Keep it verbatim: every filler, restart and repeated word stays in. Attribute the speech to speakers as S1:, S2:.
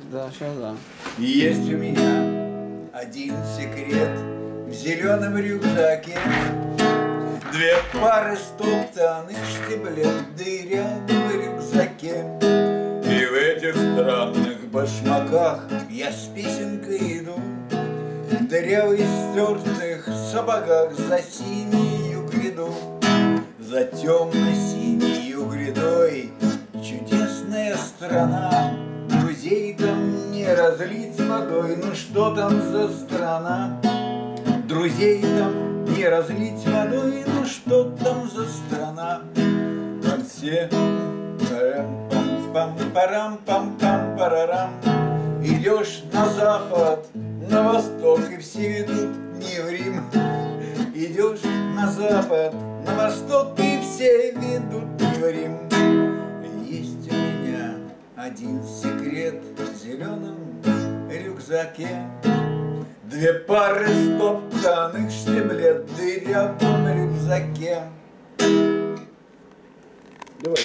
S1: Да, сейчас да.
S2: Есть у меня один секрет в зеленом рюкзаке. Две пары стоптанных штиблет дырявы в рюкзаке. И в этих странных башмаках я с песенкой иду, в дырявых стертых сапогах за синюю гряду. За темно-синею грядой чудесная страна. Друзей там не разлить водой, ну что там за страна? Друзей там не разлить водой, ну что там за страна? Там все парам-пам-пам-парам-пам-пам-парарам. Идешь на запад, на восток, и все ведут не в Рим. Идешь на запад, на восток, и все ведут не в Рим. Есть у меня один секрет в зеленом рюкзаке. Две пары стоптанных штиблет в дырявом рюкзаке.